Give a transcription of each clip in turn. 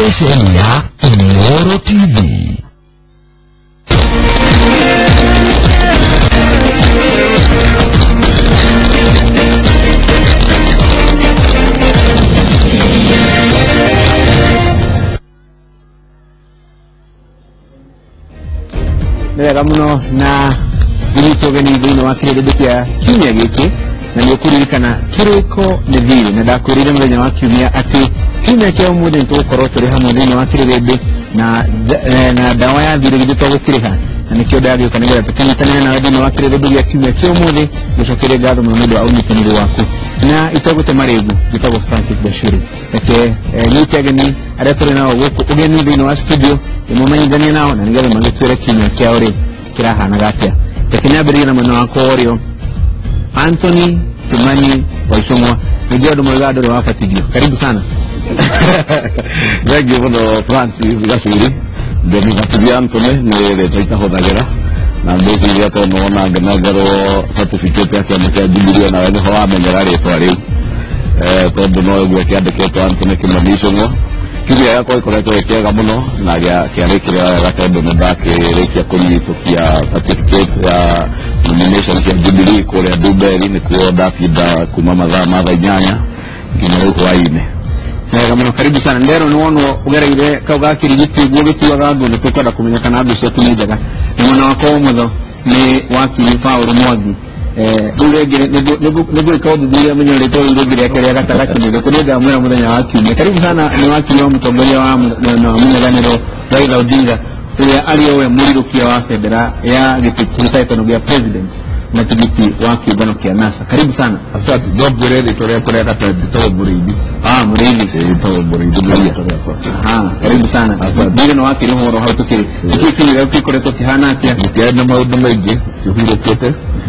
Station ya Inooro TV. Nega muno na gini gino wakire bekia kimya giki na nyokuririkana kiriko nevile na dakurire mwenye wakimya ati kimya kya umude nto korotore hamwe na wakire bebe na dawa ya vile gito gukiriha na nikyo dagi kanega tukana tana na wadi na wakire bebe ya kimya kya umude gusokere gado mumedo au nitanire wako na itogo temaregu gitogo Francis Bashiri ake nitageni adatore na woko ugeni bino wa studio imumanyi gani nao na ngale mangetwere kimya kya ore kiraha na gatia lakini abiri na mwana wako Oreo Anthony Kimani Waisomwa ndio mwanzo wa wafatijio. Karibu sana. Thank you for Francis Gasuri. Ndio nikatibia Anthony ni taita hodagera. Na ndio kia to naona ganagaro certificate yake ya Biblia na wale hawa amenyarare twari. Todo no gwekia deketo Anthony Kimani Waisomwa. Kile yako iko leto yake muno na ya kiarekire ya kado ndake rekia kunitukia certificate ya nomination ya Jubilee kule Dubai ni kwa Dafida kumama za madha nyanya kinero kwa ine. Kama karibu sana ndero nuono ugera ile kauga kirigiti gwogetu wagando ne toka da kumenyeka na abisho kunijaga. Mwana wako mudho ni wakili Paulo Mwangi. Dulegere nebo kaudu dia mnyole to ndogire yakale yakataka ni kulega mwana mudanya wakili. Karibu sana ni wakili wa mtombolia wa na mnyaganiro Raila Odinga. Ya aliyowe muliro kia wa federa ya gipitisa itonogia president na tibiti waki bano kia nasa. Karibu sana. Asante. Job buredi torea kule kata bitowo buridi. Buridi. Bitowo buridi. Karibu sana. Asante. Bile no waki no horo hautukiri. Kiki ni waki kore toki hana kia. Kia na maudu meje. Kuhiro kete.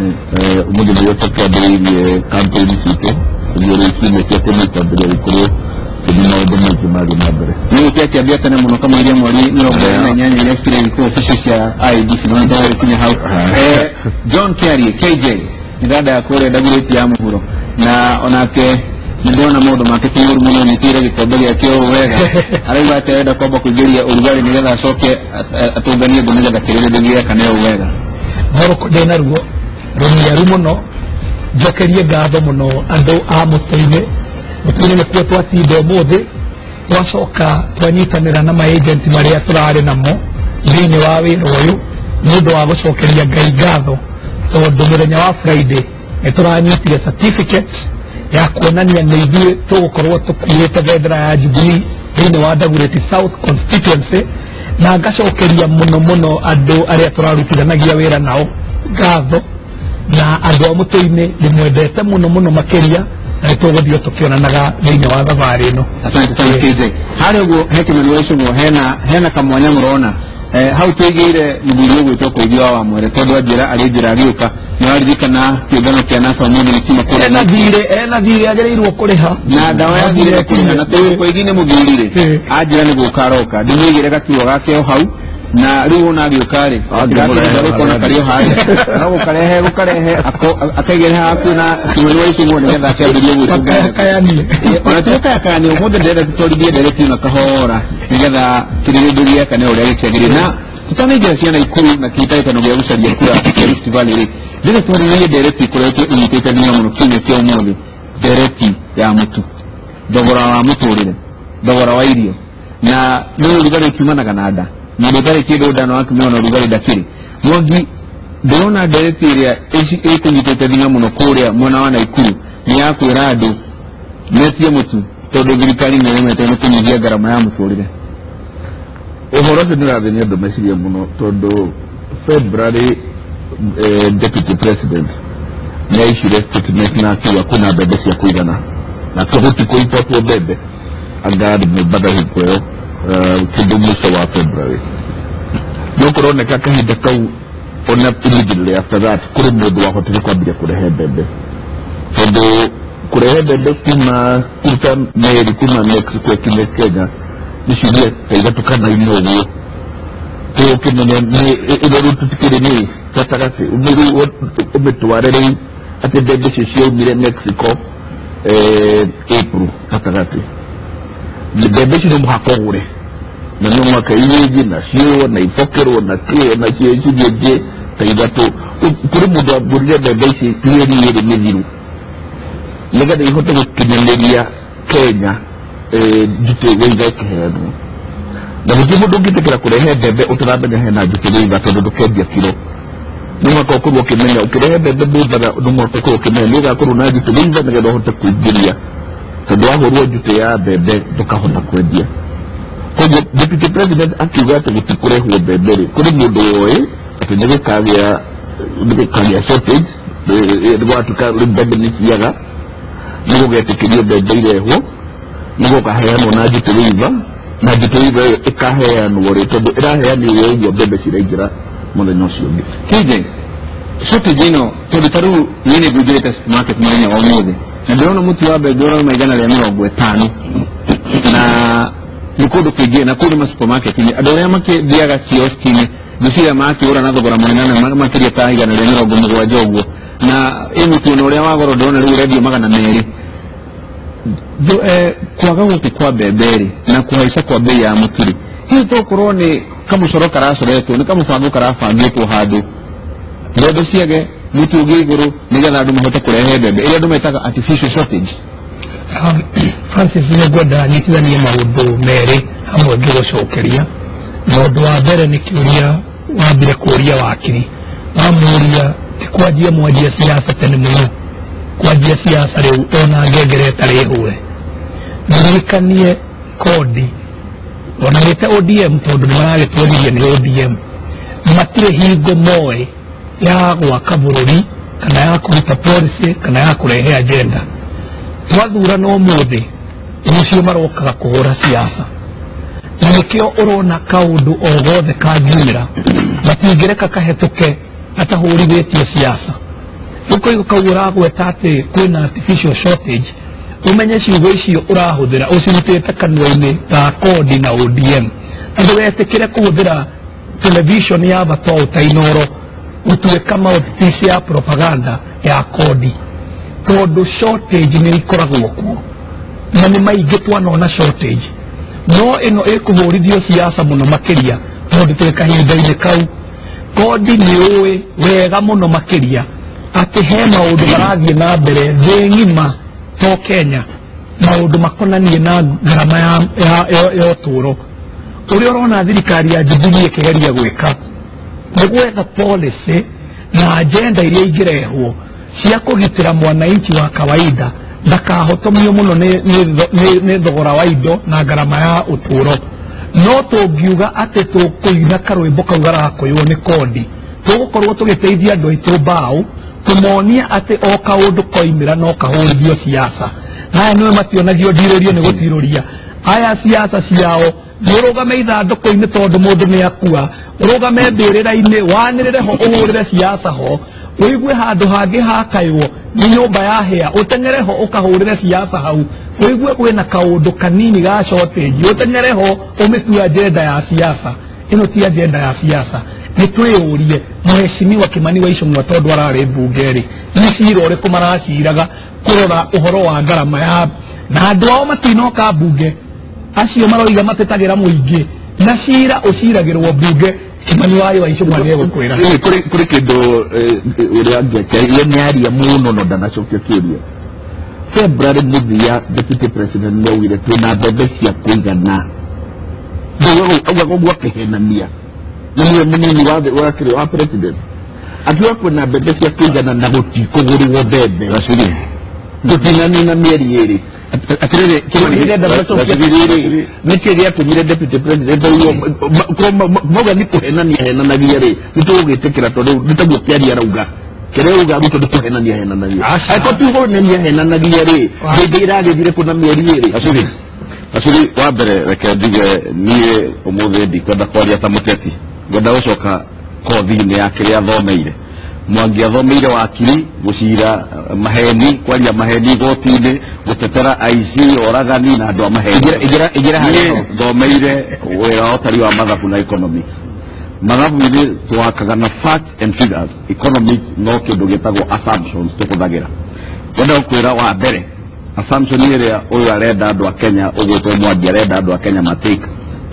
Umudu myoto kia buridi kampeni sike. Kuhiro ikime kia kumita buridi kuro. Kudima udu meje mali mabere. Niyo kia kia biata na muno kama ilia mwali. Nilo na nyanya ya experience kuwa officials ya IEBC. Nilo ndawari kunya hau. John Kerry, KJ. Nidada ya kore WT ya muhuro. Na onake niliona modo maketi yuru muna nitira kikobeli ya kio uwega. Aliwa ataeda koba kujiri ya urugari nigala soke atugania bunega da kirele dugia kaneo uwega. Horoko dena ruo. Rumi ya rumono. Jokerie gado mono ando amutoine. Mutuine mekuwa tuwati ido mode. Wasoka tuanyitanira na ma-agent maria turare namo. Zine wawe royo. Mudo wa gucokeria Ngai ngatho tondu muthenya wa Friday nituranyitire certificates ya kuonania ni ithuĩ tugukorwo tukuĩte bendera ya Jubilee thĩinĩ wa Dagoretti South constituency na ngacokeria mũno andũ arĩa tũrarutithanagia wĩra nao ngatho na andũ a mũtĩ-inĩ ndĩmwendete mũno makĩria na nĩtũgũthiĩ tũkĩonanaga thĩinĩ wa thabarĩ ĩno. Asante sana KJ. Harĩ ũguo Hekima Waisomwa hena kamwanya mũrona hau twigire muthuri gwitwo kuigwa wa mwere tondu ajira arijira ariuka na aririkana kiungano kia NASA mundu nikima kore na thire agereirwo kuriha na dawa ya thire kuriha na tuko igine muthurire ajira ni gukaroka ndimigire gakiwa gake hau na riu na ariukari ndakona kario hai na gukarehe akaigire haku na Kimani Waisomwa ni getha akiambirie gwitungana kayani ona tuka kayani umuthi ndenda tutorithie ndereti na kahora nigetha kirirĩndũria kana ũrĩa gĩkĩagĩrĩra na tũtanĩngĩra ciana ikuru na kĩhĩtahĩtano gĩa gũcaria kura Rift Valley ndĩrĩ twarĩrĩrie ndereti ĩkoretwo ĩnyitĩte nginya mũno kiumia kĩa ũmũthĩ ndereti ya mũtu thogora wa mũtũrĩre thogora wa irio na nĩ ũrugarĩ ũkiumanaga na nda mũndũ ũtarĩ kĩndũ nda no akĩmĩona ũrugarĩ ndakĩrĩ Mwangi ndĩrona ndereti ĩrĩa ĩkũnyitĩte nginya mũno kũrĩa mwena wa Naikuru nĩ ya kwĩra andũ metie mũtu tondu thirikari nĩ yemete nĩ kũnyihia ngarama ya mũtũrĩre. Ũhoro ũcio nĩũrathĩnia andũ meciria mũno tondu February deputy president nĩaicire statement na akiuga kwĩna mbembe cia kũigana na tũhuti kũrutwo mbembe anga nĩmbandahĩtwo ĩyo kĩndũ mũico wa February. No kũroneka kahinda kau ona immediately after that kũrĩ mũndũ wahotire kwambia kũrehe mbembe tondu kurehe mbembe kuma kuruta meri kuma Mexico kinya Kenya nicirie taigatukana ino ũguo tũkĩmenya ĩrorũ tũtikĩrĩ nĩ gatagatĩ ũmĩrũ ũmĩtware rĩu atĩ mbembe icio ciaumire Mexico April gatagatĩ mbembe icio nĩ mũhaka ũgũre na no mwaka ingi na sio na ifokero na kio na jeje taigatu kuri mundu abugurire bebe ici yeri mithiru nigetha ihote gukinyanĩria Kenya njutĩ wĩiga ĩkĩheanwo na gũtirĩ mũndũ ũngĩtĩkĩra kũrehe mbembe ũtaramenya hena njutĩ wĩiga tondũ ndũkendia kiro nĩ mwaka ũkorwo ũkĩmenya ũkĩrehe mbembe mbũthaga nĩ mwaka ũkorwo ũkĩmenya nĩ ũgakorwo na njutĩ wĩiga nĩgetha ũhote kũingĩria tondũ wahũrwo njutĩ ya mbembe ndũkahota kwendia koguo deputy president akiuga atĩ gũtikũrehwo mbembe rĩ kũrĩ mũndũ woĩ atĩ nĩ gũkagĩa shortage gwatuĩka rĩu mbembe nĩ ciaga nĩ gũgetĩkĩrio mbembe irehwo nĩ gũkaheanwo na njutĩ wĩiga na njutĩ wĩiga ĩyo ĩkaheanwo rĩ tondũ ĩraheanĩrwo ũguo mbembe ciraingĩra mũthenya ũcio ũngĩ KJ shortage ĩno tondũ ta rĩu niĩ nĩ ngũingĩrĩte supermarket mũthenya wa ũmũthĩ na ndĩrona mũtu wa mbembe ũrauma 150 na nĩ kũndũ kũingĩ na kũndũ ma supermarket-inĩ andũ arĩa makĩthiaga kioski-inĩ ngwĩciria makĩgũra na thogora mũnene na makĩria ta 170 ũguo na mũtu ũno ũrĩa wa goro ndĩrona rĩu ũrendio 200 kwaga gũkĩ kwa mbembe rĩ na kũhaica kwa bei ya mũtu rĩ hihi tokorwo nĩ kamũcoro karacoretwo nĩ kamũbango karabangĩtwo handũ mbembe ciage mũtu ũngĩ igũrũ nĩgetha andũ mahote kũrehe mbembe ĩrĩa andũ metaga artificial shortage. Francis nĩ ngwenda nyitithanie maũndũ merĩ hamwe ngĩgũcokeria na ũndũ wa mbere nĩ kĩũria wambire kũũria wakiri wamũũria kwanjia mwanjia siasa tene mũno kwanjia siasa rĩu ona ngengere ĩtarĩ hũre nĩrikanie kodi ona gĩte ODM tondũ nĩmaragĩtwarithia nĩ ODM matirĩ hingo moĩ ya gwaka bũrũri kana ya kũruta policy kana ya kũrehe agenda twathurana ũmũthĩ ũcio marokaga kũhũra siasa na nĩkĩo ũrona kaũndũ o gothe kangiumĩra matingĩreka kahĩtũke atahũrithĩtio siasa rĩu kau ũragweta atĩ kwĩna artificial shortage umenye ciugo icio ũrahũthĩra ũcirutĩte kanua-inĩ ta kodi na ODM andũ wetĩkĩre kũhũthĩra television ya Bata Utainoro gũtuĩka mouthpiece ya propaganda ya kodi tondũ shortage nĩ ikoragwo kuo na nĩ maingĩ twanona shortage no ĩno ĩkũhũrithio siasa mũno makĩria tondũ twĩ kahinda-inĩ kau kodi nĩ ũĩ wega mũno makĩria atĩ he maũndũ marathiĩ na mbere thĩ ng'ima to Kenya maũndũ makonanie na ngarama ya ũtũũro ũrĩa ũrona thirikari ya Jubilee ĩkĩgeria gwĩka nĩ gwetha policy na agenda iria ingĩrehwo cia kũgitĩra mwananchi wa kawaida ndakahotomio mũno nĩ thogora wa indo na ngarama ya ũtũũro no tũngiuga atĩ tũkũina karwĩmbo kau garakũywo nĩ kodi tũgũkorwo tũgĩteithia andũ aitũ mbaũ tũmonie atĩ o kaũndũ koimĩra no kahũrithio siasa naya nĩwe mationagio ndirĩrio nĩ gũtirũria aya siasa ciao nĩũrũgame ithandũkũ-inĩ tondũ mũndũ nĩ akua ũrũgame mbĩrĩra-inĩ wanĩrĩre ho ũhũrĩre siasa ho wĩigue handũ hangĩ hakaywo nĩ nyũmba ya hĩa ũteng'ere ho ũkahũrĩre siasa hau wĩigue kwĩna kaũndũ kanini ga shortage ũteng'ere ho ũmĩtue agenda ya siasa ĩno ti agenda ya siasa nĩ twĩyũrie Mheshimiwa Kimani wa Ichung'wa tondũ ararĩ mbunge-rĩ nĩ cira ũrĩkũ maraciraga kũrora ũhoro wa ngarama ya na andũ ao matinoka mbunge acio maroiga matĩtagĩra mũingĩ na cira ũciragĩrwo mbunge Kimani wa Ichung'wa nĩ egũkwĩra kũrĩ kĩndũ ũrĩa angĩakia nĩ aria mũno no ndanacokia kĩũria February mũthia deputy president nĩaugire twĩna mbembe cia kũigana auga ũguo akĩhenania na nĩwe mũnini wa president akiuga kwĩna mbembe cia kũigana na gũtikũgũrĩrwo mbembe gũtinanina mĩeri ĩrĩ atĩrĩrĩ nĩkĩ gĩatũmire deputy president mauga nĩ kũhenanagia rĩ nĩtũgũgĩtĩkĩra tondũ nĩtaguo kĩaria arauga kĩrĩa uga rĩu tondũ kũhenania angĩkorwo tugũhenania henanagia rĩ hĩndĩ ĩragĩthire kũ na mĩeri ĩrĩ Acuri wa mbere reke ndige niĩ ũmũthĩ ndikwenda kwaria ta mũteti ngwenda gũcoka kothi-inĩ ya kĩrĩa athomeire Mwangi athomeire wakiri gũcira maheni kwaria maheni igoti-inĩ gũtetera aici oragani na andũ a maheni thomeire wĩra wa ũtari wa mathabu na economics mathabu-inĩ twakaga na facts and figures economics no kĩndũ gĩtagwo assumptions tũkũthagĩra ngwenda gũkwĩra wa mbere assumption ĩrĩa ũyũ arenda andũ a Kenya ũgwĩtwo Mwangi arenda andũ a Kenya matake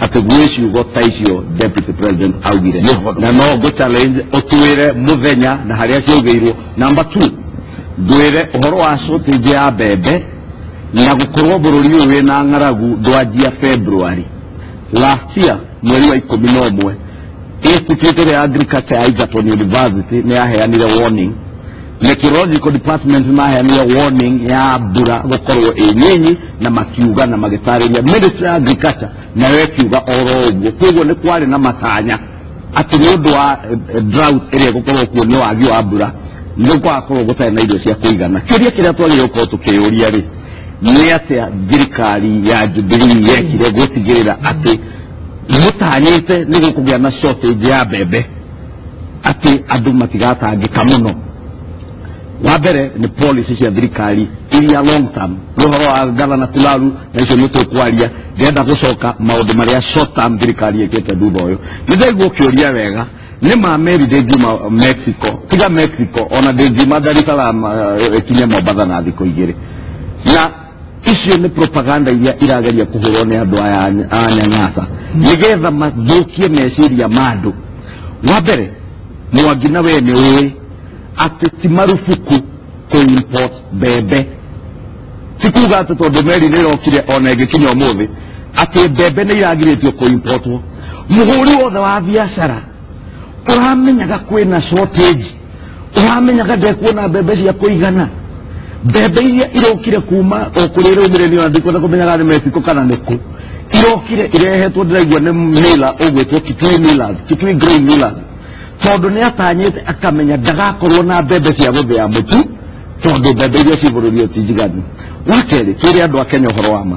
atiguishi ugota icio deputy president augire na no go challenge otwire muthenya na haria ciugeirwo. Number 2 ndwire uhoro wa shortage ya bebe na gukorwo bururi uyu wina ng'aragu ndwanjia February last year mweri wa 11 Institute ya Agriculture ya Egerton University ni yaheanire warning, meteorological department ni yaheanire warning ya mbura gukorwo nyinyi na makiuga na magitariria Ministry ya Agriculture na wekiuga oro uguo. Koguo ni kwari na matanya ati ni undu wa drought ire gukorwo kuo ni wagi wa mbura ni gwakorwo gutari na irio cia kuigana. Kiria twagire gukorwo tukiuria ri ni atia thirikari ya Jubilee yekire gutigirira ati mutanyite ni gukugya na shortage ya bebe ati andu matigatangika muno. Wa mbere ni policy cia thirikari iria long term ruhoro wa gavana Tularu na icio ni tukwaria ndenda gucoka maundu maria short term thirikari yekete thutha uyu. Nithaigua kiuria wega ni mameri thenguma Mexico tiga Mexico ona thenguma Dar es Salaam kinya Mombasa na thiko igiri na icio ni propaganda iria irageria kuhurwo ni andu aya anyanyasa nigetha mathukie meciria mandu. Wa mbere Mwangi na we ni uwi ati ti marufuku ku import bebe, tikuga ati tondu meri ni rokire ona igikinya umuthi ati bebe ni iragiritio ku importwo. Muhuri wothe wa biashara uramenyaga kwina shortage, uramenyaga ndekuona bebe cia kuigana. Bebe iria irokire kuma okurira umireni wa ndiko kumenyaga ni Mexico kana niku irokire irehetwo ndiraigua ni mila ogwetwo Kitui Millers, Kitui Grain Millers, tondu ni atanyite akamenya ndagakorwo na bebe cia guthia mutu tondu bebe iria cibururio tijigani. Wakeri turi andu a Kenya uhoro wama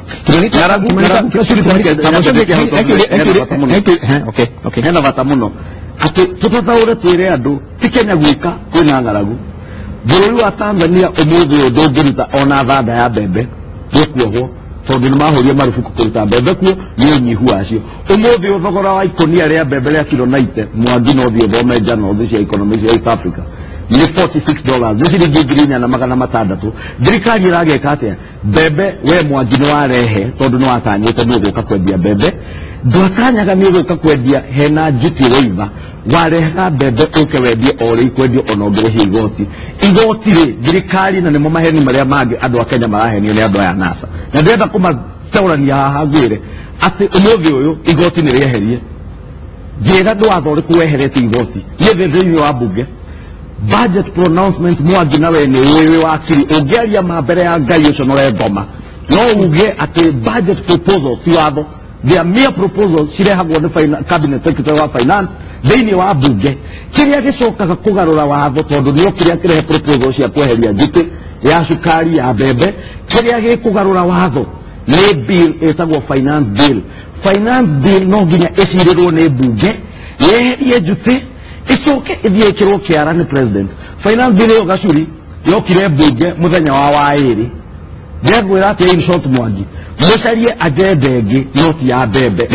hena bata muno ati tutataure twire andu ti Kenya gwika kwina ng'aragu. Bururi wa Tanzania umuthi uyu ndungiruta ona thanda ya bebe gukuohwo tondu ni mahuria marufuku kuruta bebe kuo ni unyihu wacio. Umuthi uyu thogora wa ikonia ria bebe ria kilo 90 Mwangi no thie thome njano thi cia economy cia East Africa ni $46 ni ciringi 4,600. Thirikari irageka atia bebe we Mwangi ni warehe tondu ni watanyite ni uguka kwendia bebe ndwatanyaga ni uguka kwendia hena njuti waiva wareha bebe uke wendie ori kwendio onogere higoti igoti ri thirikari na nimo maheni maria mangi andu a Kenya marahenio ni andu aya NASA na ndenda kumateurania haha gwire ati umuthi uyu igoti ni rieherie njira ndwathore kuweherete igoti ni thiini wa bunge budget pronouncement Mwangi na we ni wewe wakiri ungearia mambere ya ngai ucio no ngoma no uge ati budget proposal si watho the mere proposal cirehagwo ni cabinet secretary wa finance thiini wa bunge kiria gicokaga kugarura watho tondu nio kiria kirehe proposal cia kweheria njuti ya cukari ya bebe kiria gikugarura watho ni bill etagwo finance bill no nginya icirirwo ni bunge yeherie njuti icoke ithiekirwo kiara ni president. Finance bill yo gacuri yokire bunge muthenya wa wairi ndegwira ati in short Mwangi mucarie agenda ingi noti ya bebe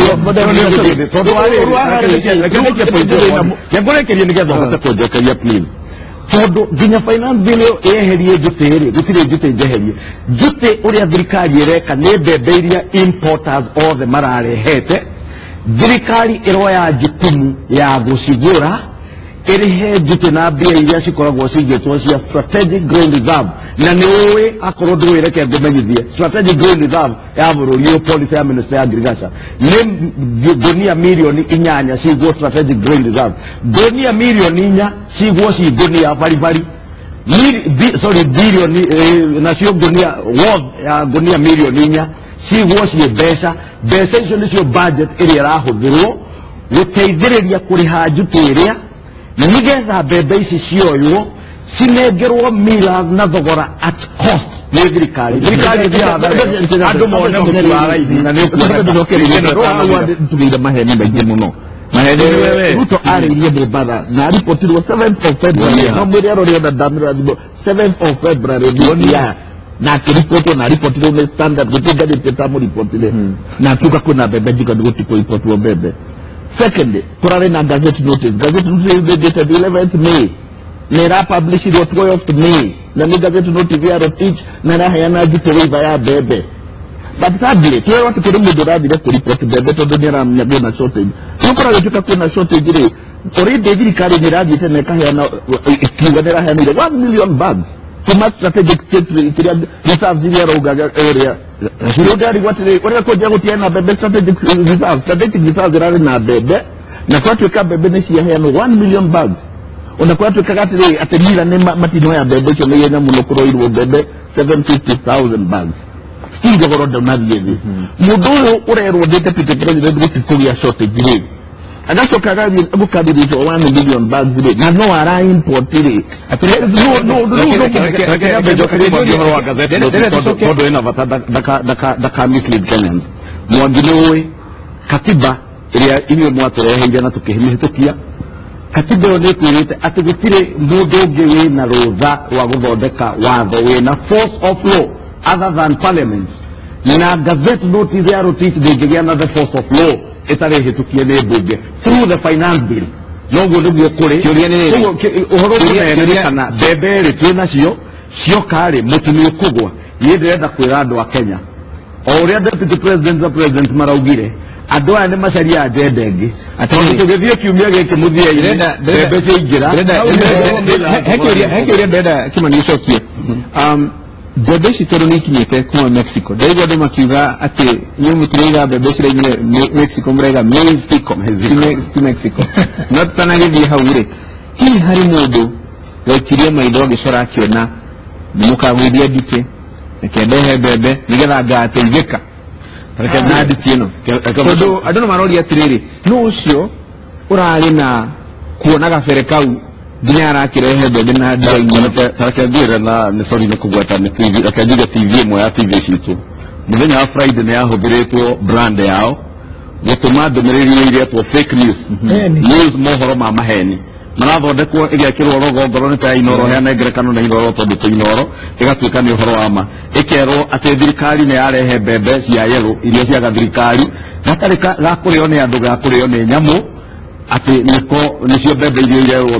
yagorekerie nigetha hote kunjokeria please tondu nginya finance bill yo yeherie njutiri gutire njute njeherie njute uria thirikari ireka ni bebe iria importers othe mararehete. Thirikari iroya jukumu ya gucigura irihe njute na mbia iria cikoragwo cigitwo cia strategic grain reserve na ni uwi akorwo ndwireke ngumenyithie strategic grain reserve ya bururi yo policy ya Ministry ya Agriculture ni gunia milioni 8 cigwo strategic grain reserve. Gunia milioni 4 cigwo ci gunia bari bilioni na cio gunia worth ya gunia milioni 4 cigwo ci mbeca icio nicio budget iria irahuthirwo guteithiriria kuriha njuti iria nigetha bebe ici cioywo cinengerwo millers na thogora at cost ni thirikari andu mone mutu wa raithi na ni tugeire maheni maingĩ muno maheni Ruto aririe Mombasa na ripotirwo 7th of February no mwiri arori ona ndamira 7th of February ndia na kiripotwo na ripotirwo ni standard gutinga ditetamu ripotire na tuka kuna bebe jiga gutiko ripotwo bebe. Secondly, turare na gazette notice is dated 11th May. Nera publish it 12th May. Na ni gazette notice ya rotich na raha yana jitoweva ya bebe. but sadly tuwe watu kuri mundu rathire ku report bebe tondu ni aramenya na shortage nukora gituka kuna shortage ri already thirikari ni rathite na kaheana ikiuga ni raheanire 1 million bags kuma strategic state reserves ya rogaga area Shirogari watire kwa koja gutiana bebe strategic reserves rari na bebe na kwa tuka bebe ni ciaheana 1 million bags unakuwa tukakatire atemira ne matino ya bebe cyo meyena muno kuroirwo bebe 750,000 bags singa goroda nabiyevi mudo urero deputy president gutikuya shortage ri agasoka gabi abukabiri for 1 million bags ri na no ara import ri atire no mislead Kenyans mwagilewe katiba ile mwatore henjana tukihimitukia katiba yone kwirite atigutire mudo ngewe na roza wa guthondeka watho wina force of law other than parliament na gazette notice ya rotate de another force of law etare hetukie ne bunge through the finance bill no niguo kuri uhoro kana bebe rituna cio kare mutumio kugwa yendenda kwira andu a Kenya o uria deputy president maraugire andu aya ni macaria agenda ingi atondu tugithie kiumia giki muthia-ini bebe cijira hekiuria ndenda kimangicokie bebe citoro ni ikinyite kuma Mexico ndaigua andu makiuga ati ni mutiriga bebe ciraimire Mexico murega Mexico no tutanagithie hau ri hihi hari mundu waikirie maitho agicora akiona nimukagwithia ndite rekendehe bebe nigetha ngateithika reke nadi tino tondu andu no marori atiriri no ucio urari na kuona gabere kau nginya arakirehe bebe na ndainyo tarakendire na ni sorry ni kugweta ni TV akajira TV mo ya TV citu muthenya wa Friday ni yahuthiritwo brand yao gutuma ndumiriri iria to fake news mohoro ma maheni marathondekwo igekirwo rogongoro ni ta inoro heana ngerekano na inoro tondu to inoro igatuika ni uhoro wa ma ikerwo ati thirikari ni yarehe bebe cia yellow iria cia thirikari gatarika gakurio ni andu gakurio ni nyamu ati nicio bebe iria wa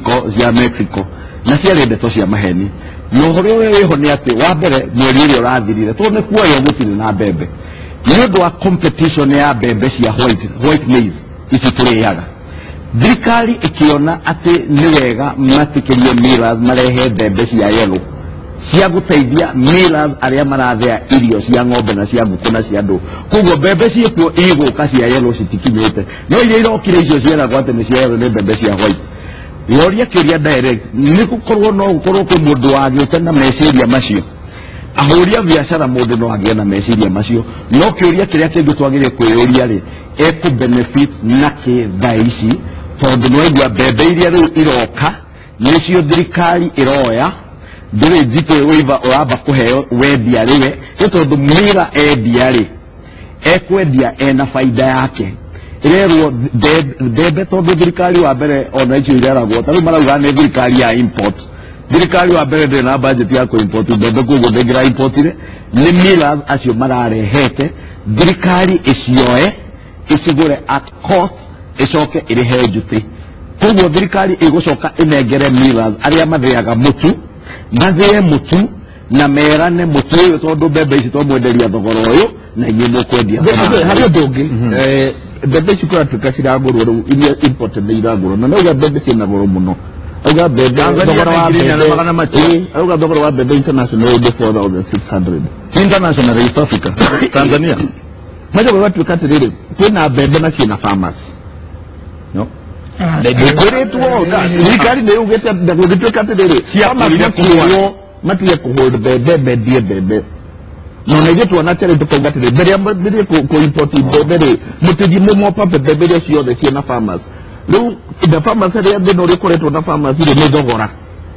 Mexico na cia ndeto cia maheni no horo weho ni ati wa mbere mweri iria urathirire to ni kuoyo gutiri na bebe ni undu wa competition ya bebe cia white maize ici turiaga thirikari ikiona ati ni wega matikirie millers marehe bebe cia yellow cia guteithia millers aria marathea irio cia ng'ombe na cia nguku na cia andu kugo bebe ciekuo iguka cia yellow citikinyite no iria irokire icio ciera ati ni cia yellow ni bebe cia white yoria kiria direct ni gukorwo no gukorwo ku mundu wagite na meciria macio ahuria biashara mundu no agie na meciria macio no kiuria kiria kindu twagire kwiyuria ri eku benefit na ki thaici tondu no igua bebe iria riu iroka nicio thirikari iroya ndire njite wiva uramba kuheo wendia riwe tondu mwira endia ri ekwendia ena faida yake irerwo bebe tondu thirikari wa mbere ona icio ireragwo tari marauga ni thirikari ya import thirikari wa mbere ndire na budget ya ku import bebe kugo ndengira importire ni millers acio mararehete thirikari icioe icigure at cost icoke irihe njuti kugo thirikari igucoka inengere millers aria matheaga mutu mathie mutu na merane mutu uyu tondu bebe ici tomwenderia thogoro uyu na inyi mukwendia hari ndungi bebe ici kuratuika ciragurwo riu iria import ni iragurwo na nauga bebe ciina goro muno auga bebe thogora wa bebe auga thogora wa bebe international ni 4,600 international East Africa Tanzania maja gwatuika atiriri kwina bebe na ciina farmers no ndekuretwo thirikari ni ugite ndagugituika atiriri ciakurire kuhwo matige kuhold bebe bebe no na ithuĩ tuona atĩrĩ tũkauga atĩrĩ mbere ya mbere ku import bebe rĩ mũtigi mũmopa bebe iria ciothe ciĩna farmers rĩu the farmers arĩa thĩna ũrĩa ũkoretwo na farmers rĩ nĩ thogora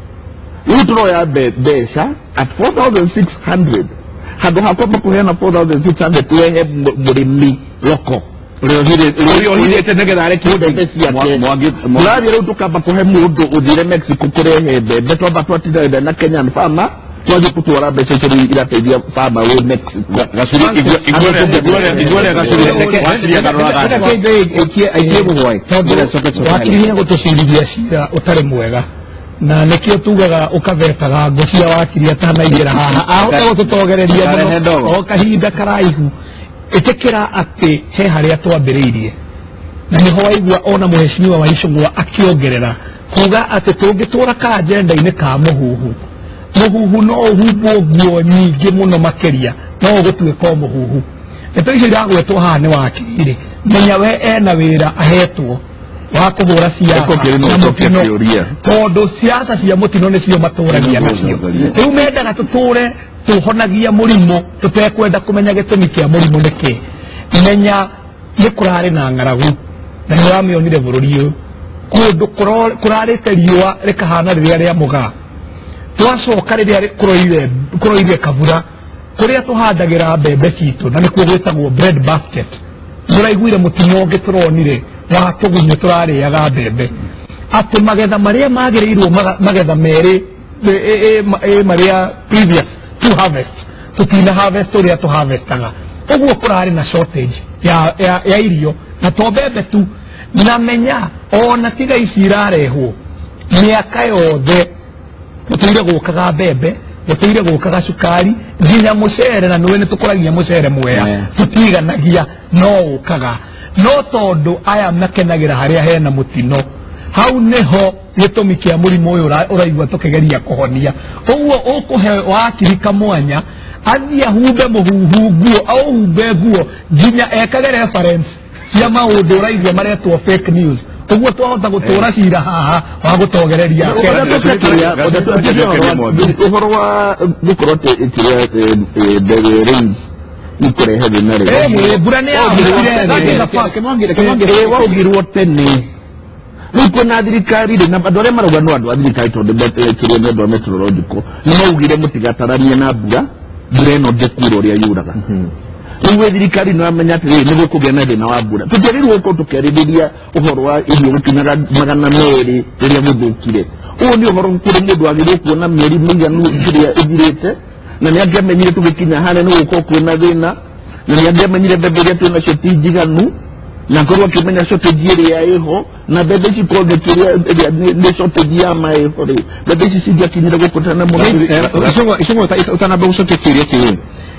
rĩu tũroya mbeca at 4,600 handũ ha kwamba kũheana 4,600 turehe mũrĩmi loko ũrĩa ohithĩte nĩgetha areke mbembe ciake mũrathiĩ rĩu tũkamba kũhe mũndũ ũthire Mexico kũrehe mbembe twamba twatindana na Kenyan farmer twaje kutwara mbeca icio irateithia farmer wa Mexico gacuri igware gacuri aikie mũhwai wakinya gũtũcirithia cira ũtarĩ mwega na nekio tugaga ukavetaga ngocia wakiria tanaigera haha ahote gututogereria muno o kahinda karaihu itekera ati he haria twambiriirie na niho waigua ona muheshimiwa wa Icũng'wa akiongerera kuga ati tungitura ka agenda-ini ka muhuhu no uhumbo guo nyingi muno makeria no gutuika muhuhu eto icio iragwetwo haha ni wakiri menya we ena wira ahetwo wa kuhura siasa tondu siasa cia mutino nicio maturagia nacio riu mendaga tuture tuhonagia murimo tutekwenda kumenya gitumi kia murimo niki menya ni kurari na ng'aragu na ni wamionire bururi uyu kundu kurarite riua rikahana riria ria mugaa twacoka riria kuroire kavura kuria tuhandagira mbembe citu na nikuo gwitagwo bread basket muraiguire mutino ungi turonire wa tugunyo turariaga mbembe ati magetha maria magirirwo magetha meri maria previous to harvest tutina harvest uria tu harvestaga uguo kurari na shortage ya irio na to mbembe tu na menya ona tiga ici irarehwo miaka yothe gutire gukaga mbembe gutire gukaga cukari nginya mucere na niwe nitukuragia mucere mwea tutiganagia no ukaga no tondu aya makenagira haria hena mutino hau neho gitumi kia murimo uyu uraigua tukigeria kuhonia uguo ukuhe wakirika mwanya athia humbe muhuhu guo au humbe guo nginya ekage reference cia maundu uraigua maretwo fake news uguo twahota gutura cira haha wa gutogereria uhoro wa gukorwo ndege nikurehe thina mbura ni waugirwo tene riu kwina thirikari ri na andu aria marauga no andu a thirikari tondu kirio ni andu a meteorological ni maugire mutigataranie na mbura ino ndikura uria yuraga riu thirikari no amenya atiri ni gukugia na thina wa mbura tutiagirwo gukorwo tukiaririria uhoro wa irio gukinyaga 200 riria guthukire uyu ni uhoro kuri mundu agirwo kuona mieri miganu kiria ithirite na ni angiamenyire tugikinya hane ni gukorwo kwina thina na ni angiamenyire mbembe iria twina cio ti njiganu na ngorwo akimenya shortage iria iho na mbembe ici project iria ni shortage ya maiho riu mbembe ici cingiakinyire gukutana muno Icũng'wa utanamba gucokia kiuria kiu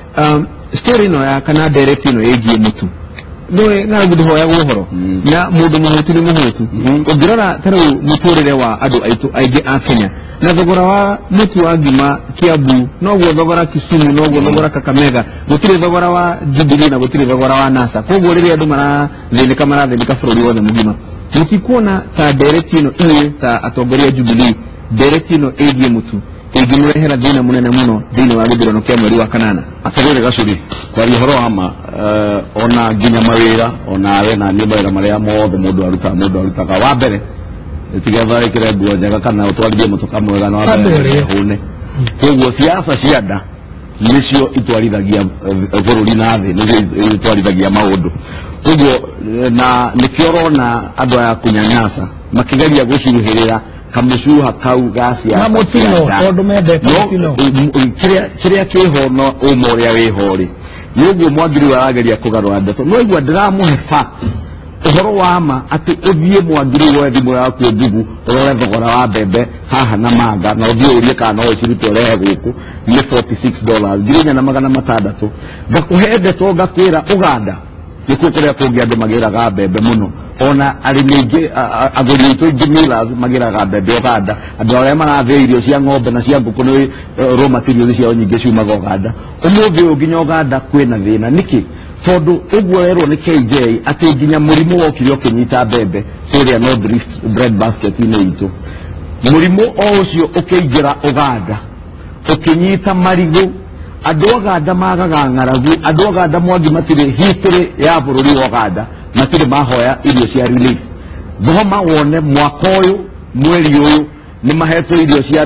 story no ya kana direct no yegie mutu no na gudu hoya guhoro na mundu muhutu ni muhutu ungirora taru muturire wa andu aitu aige a Kenya na thogora wa mutu wa ngima Kiambu no guo thogora Kisumu no guo thogora Kakamega gutire thogora wa Jubilee na gutire thogora wa NASA koguo riria andu marathĩnĩka bũrũri wothe mugima mutikuona ta direct no ta atongoria Jubilee direct no yegie mutu ingimurehera thina munene muno thini wa githurano kia mweri wa kanana atarire gacuri kwa ihoro ama ona nginya mawira ona we na ni mawira maria mothe mundu arutaga wa mbere tigetha ikire nguo njega kana utwarithie mutuka mwega na wa mbere hune koguo siasa cianda nicio itwarithagia bũrũri na thĩ nicio itwarithagia maundu koguo na nikiorona andu aya kunyanyasa makigeria gucuhirira kamucuha kau gacia na mutino tondu mendete mutino kiria kihono umoria wihori yugo mwagiri warageria kugarura ndeto no igwa ndiramuhe fact uhoro wa ma ati uthie mwagiri wa thimu yaku ngugu urore thogora wa mbembe haha na manga na uthie urie kana no cirute urehe guku ni $46 ngirinya na magana matandatũ ngakuhe ndeto ngakwira Uganda nikuo kuria kungi andu magiraga mbembe muno ona arimingi aguri itu ingimila magiraga mbembe Uganda andu aria marathe irio cia ng'ombe na cia nguku ni raw materials cia nyingi ciumaga Uganda umuthi nginya Uganda kwina thina niki tondu uguo werwo ni KJ ati nginya murimu wokire ukinyita mbembe kuria North Rift bread basket ine itu murimu o ucio ukiingira Uganda ukinyita marigu andu Uganda magaga ng'aragu andu Uganda mwangi matire history ya bururi wa Uganda matire mahoya irio cia relief thoma wone mwaka uyu mweri uyu ni mahetwo irio cia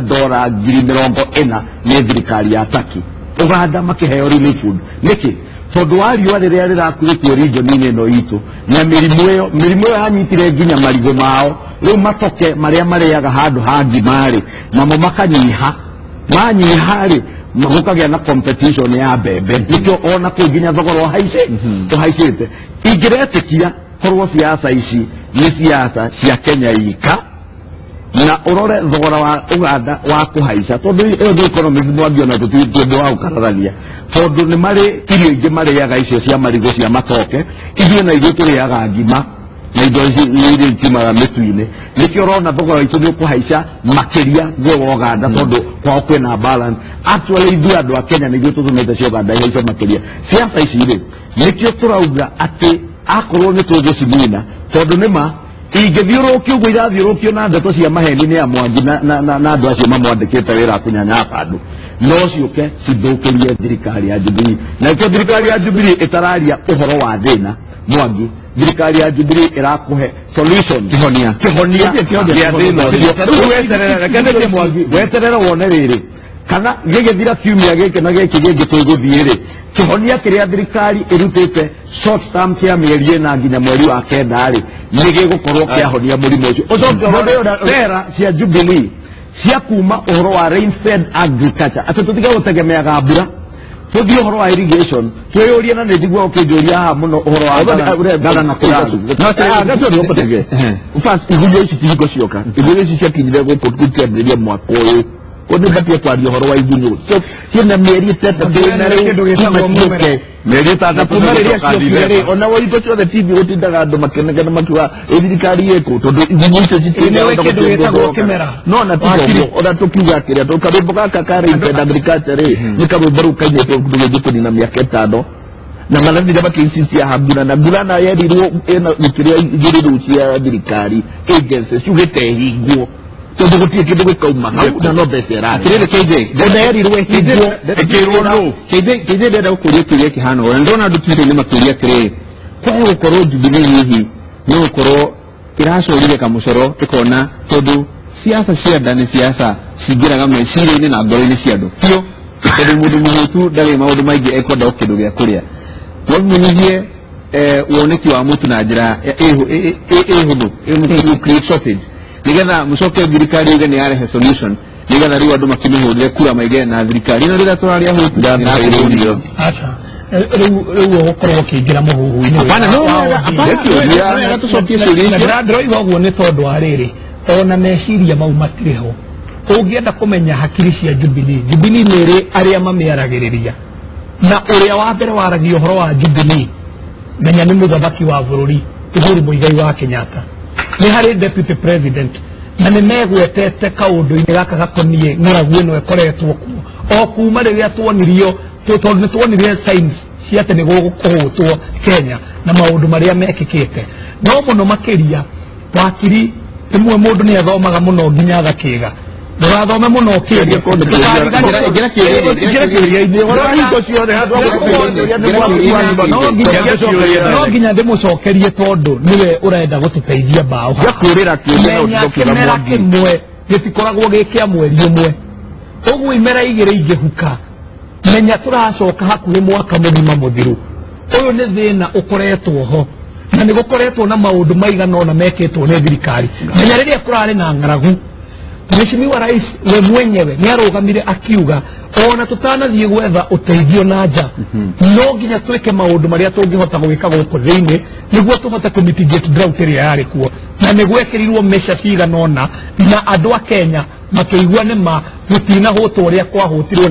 $40,000 ni thirikari ya Turkey Uganda makiheo relief food niki tondu wa riua riria rirakuritwo region-ini ino itu na mirimu iyo yanyitire nginya marigo mao riu matoke maria mariaga handu ha ngimari namo makanyiha manyihari magukagia na competition ya mbembe nikio ona ku nginya thogora haicite ingiretikia korwo siasa ici ni siasa cia Kenya ika na urore thogora wa Uganda wa kuhaica tondu iyo economics mwangiona tutindu wa ukararania tondu ni mari irio ingi mariaga icio cia marigo cia matoke ithuĩ na ithuĩ tũrĩaga ngima na indo iria itimaga mĩtu-inĩ nĩkĩo ũrona thogora witũ nĩ ũkũhaica makĩria guo Uganda tondu kwao kwĩna balance actually ithuĩ andũ a Kenya nĩguo tũtũmĩte cia Uganda ihaice makĩria ciaca ici rĩ nĩkĩo tũrauga atĩ akorwo nĩ tũgũcinina tondu nĩma ingĩthiũrũkio ũguo irathiũrũkio na ndeto cia maheni nĩ a Mwangi na andũ acio mamwandĩkĩte wĩra kũnyanyapa andũ no ciũke cithũkĩrie thirikari ya Jubilee na ĩkĩo thirikari ya Jubilee ĩtararia ũhoro wa thĩna Mwangi thirikari ya Jubilee ĩrakũhe solution kĩhonia gĩa thĩna ũcio weterere wone rĩrĩ kana gĩgĩthira kiumia gĩkĩ na gĩkĩ gĩkĩ tũgũthiĩ rĩ kĩhonia kĩrĩa thirikari ĩrutĩte short term cia mĩeri ĩna nginya mweri wa kenda rĩ nĩ gĩgũkorwo kĩahonia mũrimũ ũcio ũcoke thera cia Jubilee cia kuma ũhoro wa rain fed agriculture atĩ tũtiga gũtegemeaga mbura tũthiĩ ũhoro wa irrigation twĩyũrie na nĩnjigua ũkĩnjũria haha mũno ũhoro wa ngana na kũraru first igunyũ ici tihingo cioka igunyũ ici ciakinyire gũkũ tũkĩambĩrĩria mwaka ũyũ Kone batia kwa horo wa igunyo. So, hina mieri tata mieri tata kumare ona wa ipo the TV otindaga ndo makenega makiwa edikari yeko to igunyo no na tiyo ona tukiuga kire to kaboka kakare in agriculture ni kabo baruka ni to kudugo ni na miaka 5 na malandi daba kinsisi ya habuna na bulana ya diru ena ukiria igiriru cia dirikari agencies ugete higo to do kidogo kauma na no besera kile KJ dada yari ruwe higo KJ dada ukuria kihano ndona dukire ni makuria kire kwa ukoro Jubilee hihi no ukoro kirasho rile kamusoro ikona todo siasa cia ndani siasa sigiraga meciri na ngoro-ini cia andu tio todo mundu muhutu ndari maundu maingi ekwenda kindu gia kuria wamenyithie woneki wa mutu na njira ehudu create shortage nigetha mucoke thirikari ige ni yarehe solution nigetha riu andu makimihurire kura maige na thirikari na rira turaria hutu ndanairunio acha riu gukorwo kingira muhuhu-ini apana no tucokie solution ndĩroiga ũguo nĩ tondũ wa rĩrĩ ona meciria mau matiriho ũngĩenda kũmenya hakiri cia Jubilee nĩ ĩrĩ arĩa mamĩaragĩrĩria na ũrĩa wa mbere waragia ũhoro wa Jubilee menya nĩ mũthamaki wa bũrũri Uhuru Muigai wa Kenyatta nĩ harĩ deputy president na nĩ megwetete kaũndũ-inĩ gaka gakoniĩ ng'aragu ĩno ĩkoretwo kuo o kuma rĩrĩa tuonirio tondũ nĩ tuonire signs cia atĩ nĩ gũkũhũtwo Kenya na maũndũ marĩa mekĩkĩte no mũno makĩria wakiri ĩmwe mũndũ nĩ athomaga mũno nginya agakĩga ndũgathome mũno ũkĩria no nginya ndĩmũcokerie tondũ nĩwe ũrenda gũtũteithia mbaũ kĩmera kĩmwe gĩtikoragwo gĩ kĩa mweri ũmwe ũguo imera igĩrĩ ingĩhuka menya tũracoka hakuhĩ mwaka mũgima mũthiru ũyũ nĩ thĩna ũkoretwo ho na nĩ gũkoretwo na maũndũ maigana ona mekĩtwo nĩ thirikari menya rĩrĩa kũrarĩ na ng'aragu Mheshimiwa Rais we mwenyewe nĩ arũgamire akiuga ona tũtanathiĩ gwetha ũteithio na nja no nginya twĩke maũndũ marĩa tũngĩhota gwĩka gũkũ thĩinĩ nĩguo tũhote kũmitigate drought ĩrĩa yarĩ kuo na nĩ gwekĩrirwo measure cigana ũna na andũ a Kenya makĩigua nĩ ma gũtinahũtwo ũrĩa kwahũtirwo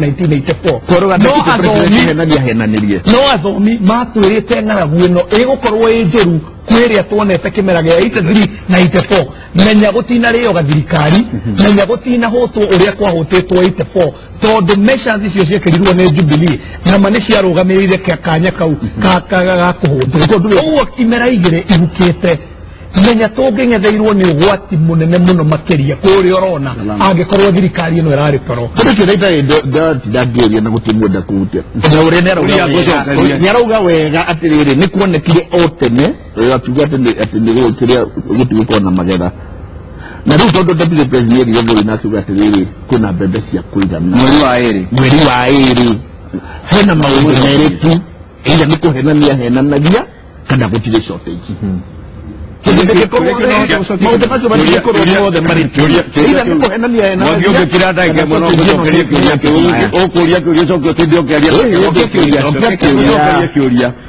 1984 no athomi matwĩrĩte ng'aragu ĩno ĩgũkorwo ĩ njũru kwĩrĩa tuonete kĩmera gĩa 83 na 84 menya gũtinarĩo gathirikari menya gũtinahũtwo ũrĩa kwahũtĩtwo 84 tondũ measures icio ciekĩrirwo nĩ Jubilee na ma nĩ ciarũgamĩrĩire kanya kau gakũhũtwo ũguo imera igĩrĩ ihukĩte menya tũngĩng'etheirwo nĩ ũgwati mũnene mũno makĩria kũrĩa ũrona angĩkorwo thirikari ĩno ĩrarĩ toro ndangĩũria na gũtimwenda kũhutia nĩ arauga wega atĩrĩrĩ nĩ kuonekire o tene akiuga atĩ nĩ gũtigũkorwo na magetha na rĩu tondũ deputy president Gĩthũri na akiuga atĩrĩrĩ kwĩna mbembe cia kũigana mweri wa ĩrĩ hena maũndũ merĩ tu ĩrĩa nĩ kũhenania henanagia kana gũtirĩ shortage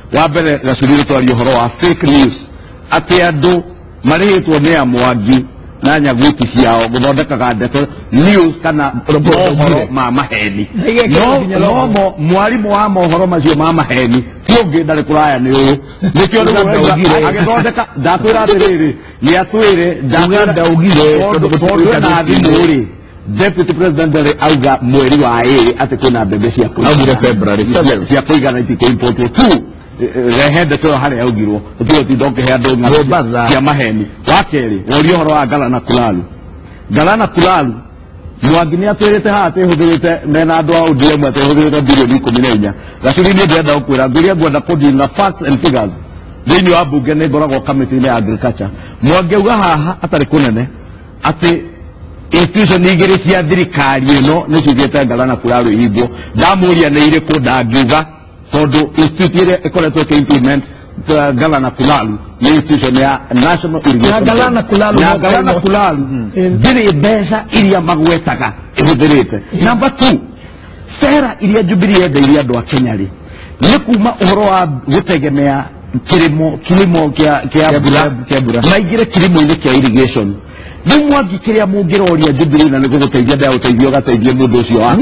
wambere gacurire twaria ũhoro wa fake news atĩ andũ marĩhĩtwo nĩ a Mwangi na nyaguti ciao guthondekaga ndeto news kana mohoro ma maheni no mwarimu wa mohoro macio ma maheni tiongi ndari kuraya ni uyu nikio agithondeka ndakwira atiriri ni atwire ndaugire tondu na thimuri Deputy President Dele auga mweri wa iri ati kuna mbembe cia kuigana February cia kuigana itiko import tu rehende to hari augirwo tu tidonke he andu ng'athi cia maheni wa keri orio horo wa Galana Kulalu Mwangi ni atwirite hate huthirite mena andu a undu mwe huthirite bilioni 14 gacuri ni ndenda ukwira nguria ngwenda kudinga facts and figures thini wa bunge ni ngoragwo committee ya agriculture Mwangi uga haha atari kunene ati institution igiri cia thirikari ino ni cigite Galana Kulalu ihingwo ndamuria ni iriku ndangiuga tondu institute ire ikoretwo ki implement Galana Kulalu ni institution ya National Irrigation Galana Kulalu ndiri mbeca iria magwetaga ihuthirite number 2 sera iria Jubilee yendeire andu a Kenya ri ni kuma uhoro wa gutegemea kilimo kia bura maigire kilimo ile kia irrigation ni Mwangi kiria mungiroria Jubilee na niguo guteithia nda uteithio gateithie mundu ucio wa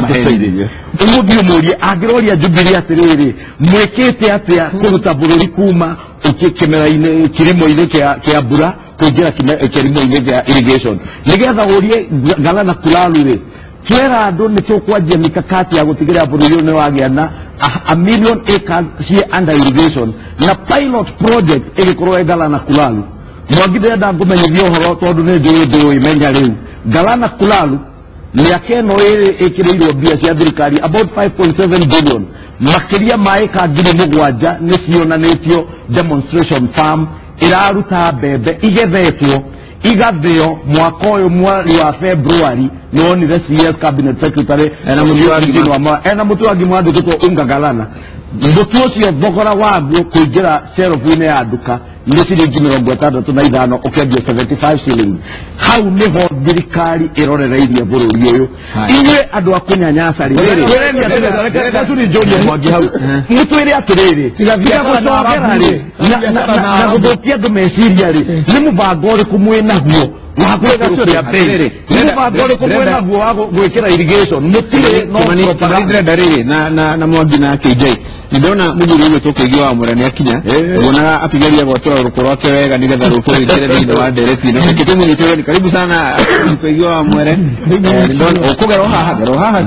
umuthio murie angiroria Jubilee atiriri mwekete atia kuruta bururi kuma ukikemera-ine kilimo-ine kia bura kuingira kilimo-ine kia irrigation nigetha urie Galana Kulalu ri kera andu ni tukwanjia mikakati ya gutigira bururi ni wagia na a million acres cia under irrigation na pilot project igikorwo Galana Kulalu Mwangi ndenda ngumenyithia uhoro tondu ni njui imenya riu Galana Kulalu miaka ino ikirirwo mbia cia thirikari about 5.7 billion makiria ma eka 7,000 ni cionanitio demonstration farm iraruta mbembe igethetwo igathio mwaka uyu mweri wa February nonire CS cabinet secretary ena mutuangi mwandikitwo Unga Galana mutu ucio thogora waguo kuingira shelf-ine ya nduka ni ciringi 65 ukendia 75 shillings hau niho thirikari irorereirie bururi uyu inywe andu akunyanyasa ri reka turi njori Mwangi hau mutwire atiriri tiga gucogera ri na guthukia andu meciria ri ni mubango uriku mwinaguo wa gwikira mbere ni mubango uriku mwinaguo wa gwikira irrigation mutire no property na Mwangi na KJ ndona mujuru uyu tukuigio wa murani akinya ubona apigaria gwatora ruko rwake wega nigetha ruko rwikire thini wa ndereti no kitumu ni tweni karibu sana tukuigio wa mwere ndona ukugero haha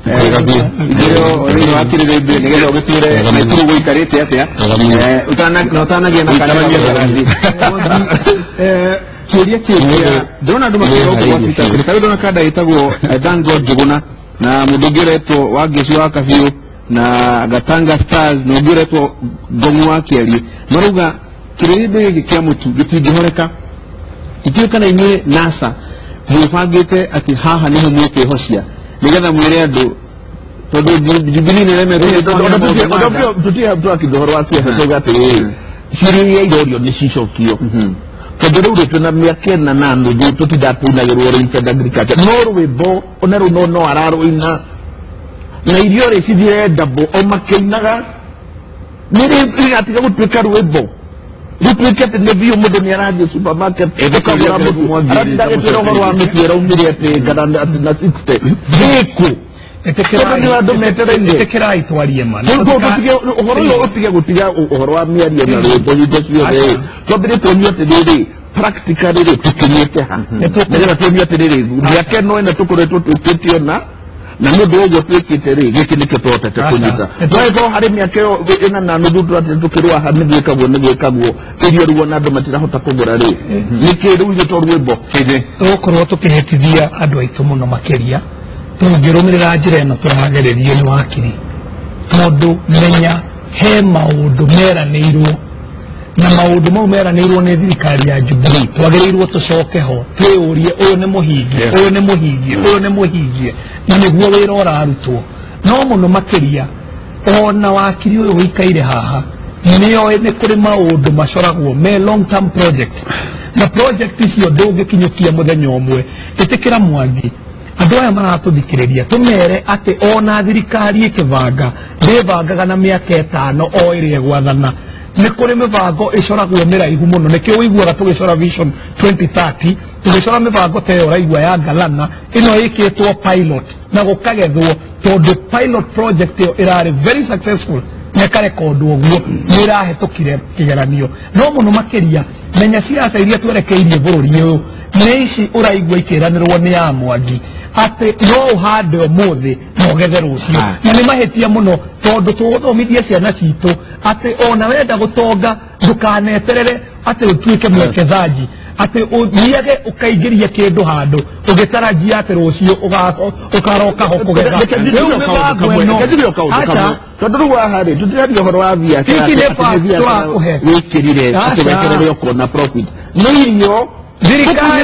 ndio ori wakire thini nigetha ugitire meturu guikarite atia utanagia na kanani kiria ndona andu makiro kwa Twitter karibu ndona kada itagwo Dango Njuguna na mudugiretwo wageci wa kabiu na Gatanga Stars no giretwo Gomu wa Kiari maruga kirinde kia mutu gitingihoreka ikiuka na inye NASA mufagite ati haha niho mwete hocia nigetha mwire andu tondu Jubilee ni reme ndo tutia mtu akidohoro watu atatoga ati shiri ya idorio ni cicokio tondu riu tuna miaka na nandu tutidapuna rinted agriculture no rwimbo oneru no araruina na irio ri cithire ndabo o makeinaga niri atiga gutwika rwimbo gutwika ati ne biu mundu ni arathie supermarket ekagura mundu Mwangi ndagitira uhoro wa mitiera umire ati garanda ati na 60 ziku etekerai twarie man uhoro utige gutiga uhoro wa miario na rwimbo yithiothe twambire tuonie ati riri practically tukinyete ha nĩgetha tuonie atĩrĩrĩ mĩaka ĩno ĩna tũkoretwo tũkĩtio na mundu ũguo twĩkĩte rĩ gĩkĩ nĩkĩo twahotete kũnyita no harĩ mĩaka ĩyo ĩna na nuthu tũkĩrwo ha nĩgwĩkagwo irio ruo na andũ matirahota kũgũra rĩ nĩkĩ rĩu gĩtwo rwĩmbo tũgũkorwo tũkĩhĩtithia andũ aitũ mũno makĩria tũngĩrũmĩrĩra njĩra ĩno tũragererio nĩ wakiri tondũ menya he maũndũ meranĩirwo na maundu mau meranĩirwo nĩ thirikari ya Jubilee twagĩrĩirwo tũcoke ho twĩũrie ũyũ nĩ mũhingie ũyũ nĩ mũhingie ũyũ nĩ mũhingie na nĩguo wĩra ũrarutwo no mũno makĩria ona wakiri ũyũ wĩikaire haha nĩoĩ nĩ kũrĩ maũndũ macoragwo me long term project na project icio ndũngĩkinyũkia mũthenya ũmwe ĩtĩkĩra Mwangi andũ aya maratũthikĩrĩria tũmere atĩ ona thirikari ĩkĩbanga ndĩbangaga na mĩaka 5 o ĩrĩa gwathana nä kå rä mä bango ä coragwo mä raihu må no nä kä å iguaga tå gä cora vision 2030 tå gä cora mä bango ta ä yo raigua ya Galana ä no ä kä two pilot na gå kagethwo tondå pilot project ä yo ä rarä very successful nekarekondwo guo nä ĩrahĩtũkire kĩgeranio no mũno makĩria menya ciaca iria twerekeirie bũrũri ũyũ nĩ ici ũraigua ikĩranĩrwo nĩ ya Mwangi atĩ no ũhande ũmũthĩ na ũgethe rũciũ na nĩ mahĩtia mũno tondũ tũgũthomithia ciana citũ atĩ ona wenda gũtonga ndũkaneterere atĩ ũtuĩke mwekezaji atĩ ũthiage ũkaingĩria kĩndũ handũ ũgĩtarajia atĩ rũciũ ũkaroka ho kũgetha tondũ rĩu waharĩ tũtiraria ũhoro wa biacara wĩkĩrire atũrekerere ũkona profit nĩ irio thirikari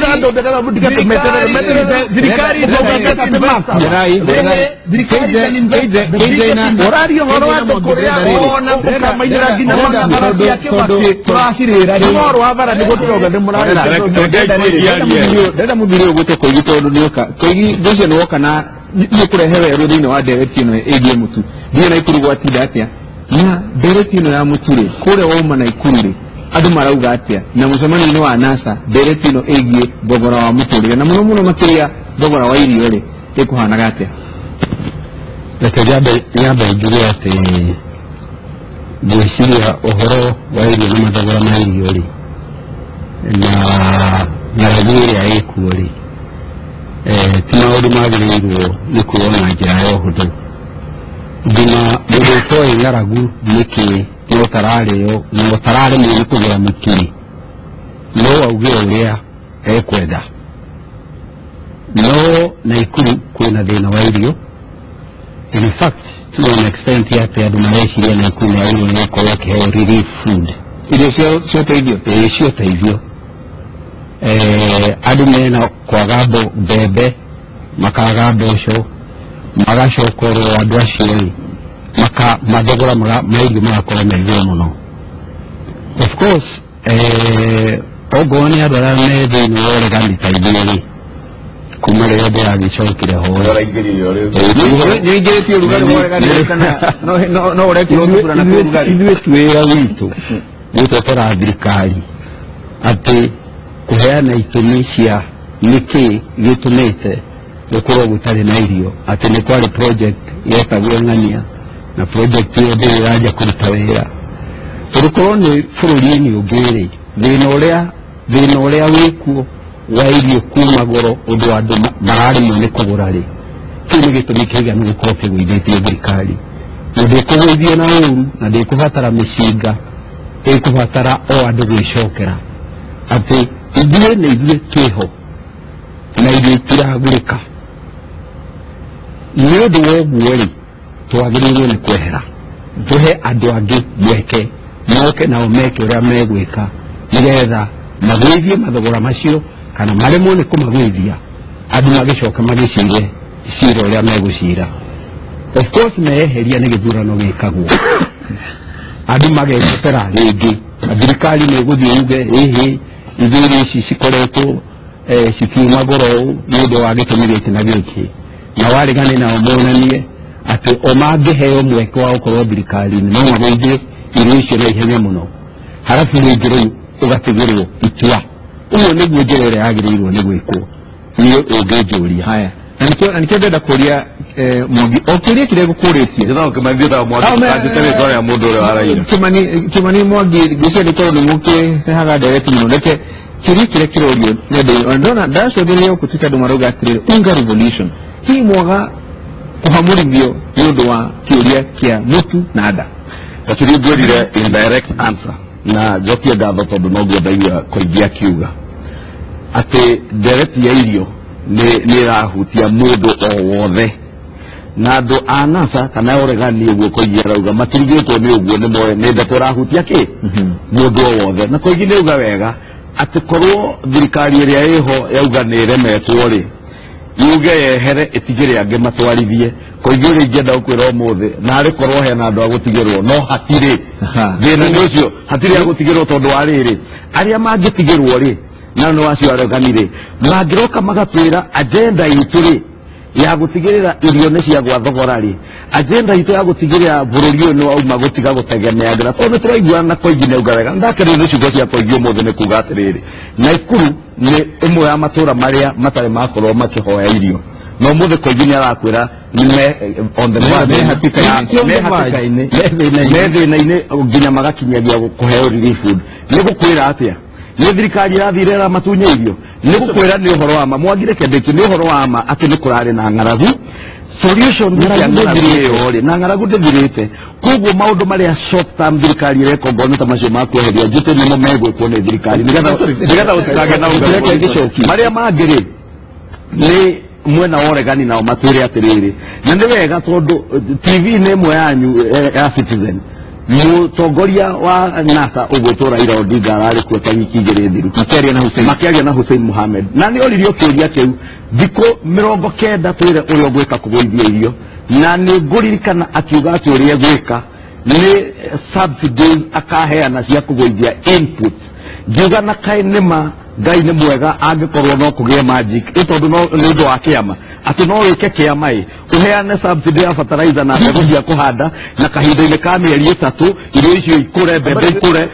ũraria ũhoro wa andũ kũrĩa ona ũkamainĩra nginya magabara ciake tũracirĩra ũhoro wa bara nĩguo tũroga ndĩrenda mũthuri ũyũ gũte Koigi tondũ nĩoka Koigi thũcio nĩwoka na nĩkũrehe werũ thĩinĩ wa ndereti ĩno ĩgiĩ mũtu ndiĩ Naikuru gwatinda atĩa na ndereti ĩno ya mũtu-rĩ kũrĩa wauma Naikuru-rĩ andũ marauga atĩa na mũcemanio-inĩ wa NASA ndereti ĩno ĩgiĩ thogora wa mũtũrĩre na mũno mũno makĩria thogora wa irio-rĩ ĩkũhanaga atĩa reke nyambe njuge atĩ ngwĩciria ũhoro wa irio na mathogora ma irio-rĩ na ng'aragu ĩrĩa ĩkuo-rĩ ti maũndũ magĩrĩirwo nĩ kuoywo na njĩra ya ũhũthũ nginya mũndũ ũtoĩ ng'aragu nĩkĩ no ũtararĩo na ũtararemwo nĩ kũgũra mũtu no auge ũrĩa ekwenda no Naikuru kwĩna thĩna wa irio in fact to an extent atĩ andũ mareciria Naikuru nĩagĩrĩirwo nĩ gũkorwo akĩheo relief food irio cioteithio cioteithio andũ mena kwaga mbembe makaga mboco magacokorwo andũ acio mathogora ma irio magakorwo me igũrũ mũno of course okorwo nĩ andũ arĩa me thĩinĩ wa ũregani ta ithuĩ-rĩ kuma rĩrĩa ndĩragĩcokire ho nĩingĩrĩtie ũrugarĩ wa ũregani kana no ũrekirwo gũthurana kwa ũrugarĩ ithuĩ twĩra witũ gũtetera thirikari atĩ kũheana itũmi cia nĩkĩ gĩtũmĩte gũkorwo gũtarĩ na irio atĩ nĩ kwarĩ project yetagwo Ng'ania na project ĩyo ndĩrĩ ĩranjia kũruta wĩra tũrĩkorwo nĩ bũrũri-inĩ ũngĩ-rĩ thĩna ũrĩa wĩkuo wa irio kuma goro ũndũ andũ mararemwo nĩ kũgũra-rĩ kĩu nĩ gĩtũmi kĩiganu gũkorwo kĩgũithĩtie thirikari na ndĩkũgũithio na ũru na ndĩkũbatara mĩcinga ĩkũbatara o andũ gwĩcokera atĩ ithuĩ na ithuĩ twĩho na irio itiragũrĩka nĩ ũndũ wa ũguo-rĩ twagĩrĩirwo nĩ kwehera tũhe andũ angĩ mweke moke nao meke ũrĩa megwĩka nĩgetha magũithie mathogora macio kana maremwo nĩ kũmagũithia andũ magĩcoka magĩcire cira ũrĩa megũcira of course meyeheria nĩ gĩthurano gĩkagwo andũ magecetera rĩngĩ thirikari nĩ ĩgũthiĩ uge ĩhĩ ithuĩ ici cikoretwo cikiuma goro nĩ ũndũ wa gĩtũmi gĩkĩ na gĩkĩ na waregane nao monanie atĩ o mangĩheo mweke wa gũkorwo thirikari-inĩ no magũithie irio icio na ihenya mũno harabu rĩngĩ rĩu ũgatigĩrwo itua ũguo nĩguo njĩra ĩrĩa yagĩrĩirwo nĩ gwĩkwo niĩ ũngĩnjũria haya na nĩkĩo ndenda kũria Mwangi o kĩũria kĩrĩa gũkũrĩtie Kimani Mwangi ngwĩciria nĩ tondũ nĩ mũkĩrehaga ndereti mũno reke kĩũria kĩrĩa kĩrorio nenda-inĩ ndona ndacũthĩrĩria gũkũ andũ marauga atĩrĩrĩ Unga Revolution hihi mwaga kũhamũrithio nĩ ũndũ wa kĩũria kĩa mũtu na nda lakini ngwĩrire indirect answer na njokie ngatho tondũ noguo ndaigua Koigi akiuga atĩ ndereti ya irio nĩ ĩrahutia mũndũ o wothe na andũ a NASA kana ũregani ũguo Koigi arauga matirigĩtwo nĩ ũguo nĩ moe nĩ ndeto ĩrahutia kĩ mũndũ o wothe na Koigi nĩauga wega atĩ korwo thirikari ĩrĩa ĩho yauga nĩ ĩremetwo-rĩ yuge yehere ĩtigĩre angĩ matwarithie Koigi ũrĩa ingĩenda gũkwĩra ũmũthĩ narĩ korwo hena andũ a gũtigĩrwo no hatirĩ thĩna nĩ ũcio hatirĩ a gũtigĩrwo tondũ wa rĩrĩ arĩa mangĩtigĩrwo-rĩ nao nĩ wacio aregani-rĩ mangĩroka magatwĩra agenda itũ-rĩ ya gutigirira irio ni cia gwa thogora ri agenda itu ya gutigirira bururi uyu no auma gutiga gutegemea ngira tondu turaigua na koigi ne ugawega ndakere ni ciugo cia koigi umuthe ni kuga atiriri Naikuru ni imwe ya matura maria matare makorwo makihoya irio no muthe koigi ni arakwira on the thina-ini nginya magakinyagia kuheo relief food ni gukwira atia ni thirikari irathirera matunye irio ni gukwira ni uhoro wa ma Mwangi Kĩbĩkĩ ni uhoro wa ma ati ni kurari na ng'aragu solution ndithire na ng'aragu ndithirite koguo maundu maria short term thirikari irekongo ta macio ma kweheria njite nimo megwikwo ni thirikari nigetha utikage na ungagicoki maria mangiri ni mwena woregani nao matwire atiriri na ni wega tondu TV ni imwe yanyu ya Citizen mutongoria wa NASA ugwitwo Raila Odinga arari kuo ta wiki igiri thiru makiaria na Hussein Mohamed na ni oririo kiuria kiu thiko 90 twire urio gwika kugoithia irio na ni nguririkana akiuga ati uria gwika ni subsidies akaheana cia kugoithia input ngiuga na kai nima Ngai ni mwega angikorwo no kugie magic itondu no ndu wa kiama ati no wike kiama uheane subsidy ya fertilizer na mbegu cia kuhanda na kahinda-ini ka mieri 3 irio icio ikure mbembe ikure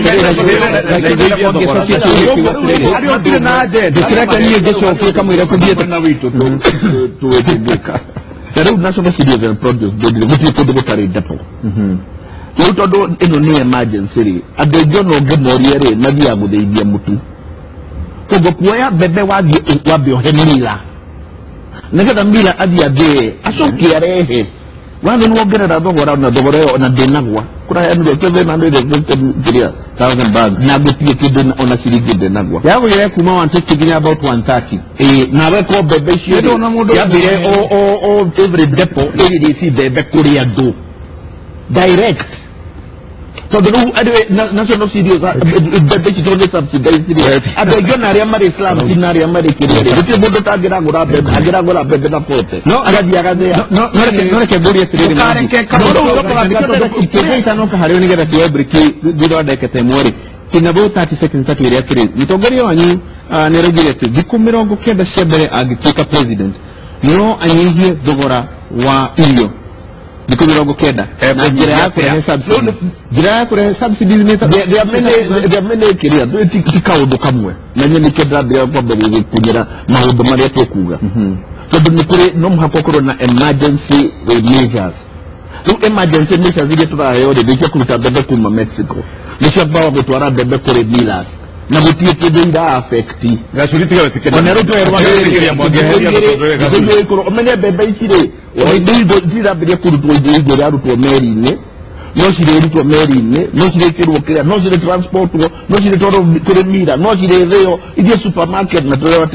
ndikireka niĩ ngĩcokie kamwĩra kũthiĩte na witũ tũwĩtĩngĩka tarĩu National Cereals and Produce Board gũtirĩ kũndũ gũtarĩ depo rĩu tondũ ĩno nĩ emergency rĩ andũ aingĩ ona ũngĩmoria rĩ mathiaga gũthĩithia mũtu kogo kuoya bebe wambe ohe mila nigetha mila athie athĩe acokie arehe watho nĩwongerera thogora na thogora ĩyo ona ndĩnagwa kũraheanire 750,000 bags na gũtirĩ kĩndũ ona ciringi ndĩnagwa yagũire kuma 150 nginya about 130 nawe ko bebe icio yathire o every depot ĩrĩrĩci bebe kũrĩ andũ direct tondu riu National Cereals bebe citondä subsidize andå aingä ona arĩa marĩ slums na arĩa marĩ kĩrĩrĩ gũtirĩ mũndũ tangĩragũra mbembe angĩragũra mbembe na pote agathiĩ agathĩa no reke mbũrie atĩrĩrĩitanoka harĩo nĩgetha kĩebriki thutha wa ndagĩka ta ĩmwe rĩ kinya about 30 seconds atwĩre atĩrĩ mũtongoria wanyu nĩ araugire atĩ thikũ 90 cia mbere angĩtuĩka president no anyihie thogora wa irio thikũ 90 na njĩra ya kũrehe subsidies ndiamene kiria ti kaũndũ kamwe na nyeni kĩndambĩra kwambĩrĩria gũkinyĩra maũndũ marĩa tũkuga tondũ nĩ kũrĩ no mũhaka ũkorwo na emergency measures rĩu emergency measures iria tũraheo rĩ nĩcia kũruta mbembe kuma Mexico nĩcio mbaga gũtwara mbembe kũrĩ millers na gũtirĩ kĩndũ ira-affect ona rĩu twerwo ũmenye mbembe ici rĩ ndĩrambĩria kũrutwo indo irarutwo meri-inĩ no cirĩrutwo meri-inĩ no cirĩkĩrwo kĩrĩa no cirĩ transportwo no cirĩtwarwo kũrĩ mira no cirĩthĩo ithiĩ supermarket na tũrĩa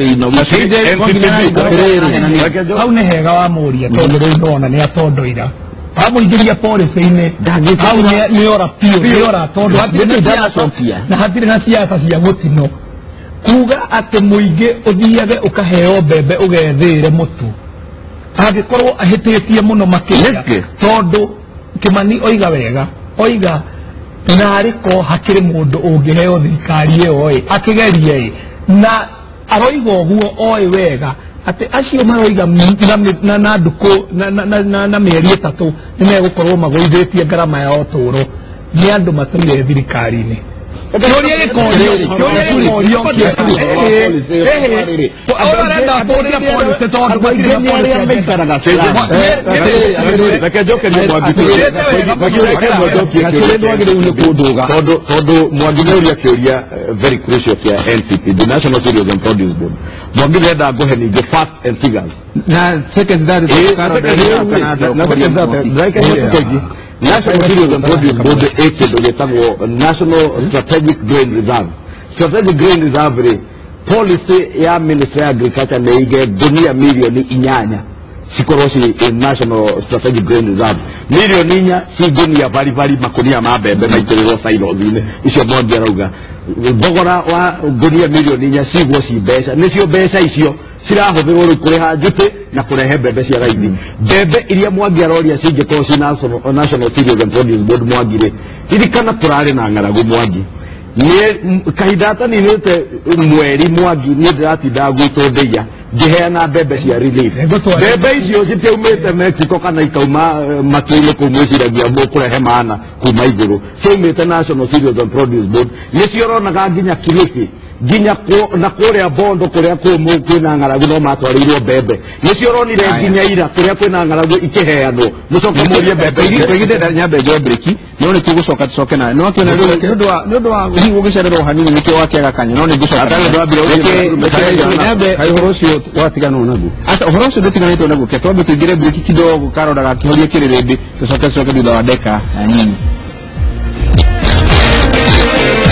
hau nĩ hega wamũria tondũ rĩu ndona nĩ atondoira amũingĩria policy-inĩ hau nĩ ora piũ nĩ ora tondũ na hatirĩ na siasa cia gũtino kuga atĩ mũingĩ ũthiage ũkaheo mbembe ũgethĩre mũtu angĩkorwo ahĩtĩtie mũno makĩria tondũ Kimani oiga wega oiga narĩko hakĩrĩ mũndũ ũngĩheo thirikari ĩyo akĩgerie na aroiga ũguo oĩ wega atĩ acio maroiga na ndukũ na mĩeri 3 nĩ megũkorwo magũithĩtie ngarama ya ũtũũro nĩ andũ matarĩ thirikari-inĩ kĩũria gĩkorio tondũ Mwangi nĩũria kĩũria very crucial kĩa NCP the National Cereals and Produce Board Mwangi nĩenda ngũhe ningĩ facts and figures na National Cereals and Produce Board ĩkĩndũ gĩtagwo National Strategic Grain Reserve. Strategic Grain Reserve policy ya Ministry of Agriculture nĩ ige gunia milioni 8 cikorwo ci National Strategic Grain Reserve. Milioni 4 ci gunia bari makunia ma mbembe maitĩrĩrwo silos-inĩ icio Mwangi arauga thogora wa gunia milioni 4 cigwo ci mbeca nĩcio mbeca icio cirahũthĩrwo rĩu kũrĩha njũtĩ na kũrehe mbembe cia raithi mbembe iria Mwangi aroria cingĩkorwo ci National Cereals and Produce Board Mwangi rĩ ririkana tũrarĩ na ng'aragu Mwangi kahinda ataninĩte mweri Mwangi nĩ ndĩratinda gwitũ ndĩia ngiheana mbembe cia relief mbembe icio citiaumĩte Mexico kana ikauma matu-inĩ kũu mwĩciragia mũkũrehe maana kuma igũrũ ciaumĩte National Cereals and Produce Board nĩcio ũronaga nginya Kilifi nginya na kũrĩa Bondo kũrĩa kũmũ kwĩna ng'aragu no matwarĩirwo mbembe nĩcio ũronire nginya ira kũrĩa kwĩna ng'aragu ikĩheanwo mũcoke mũrie mbembe twĩgĩte nyambe njobreki no nĩ tũgũcoka tũcoke nayo no kĩona nĩ ũndũ wa hihi ũgĩcererwo hanini nĩkĩo wakĩaga kanya no nĩ ngũcoka nyambe ũhoro ũcio watiganwo naguo ũhoro ũcio ndũtiganĩtwo naguo ke twambe tũingĩre breki kidogo Karoda gakĩhoria kĩrĩrĩmbĩ tũcoke thutha wa ndeka nini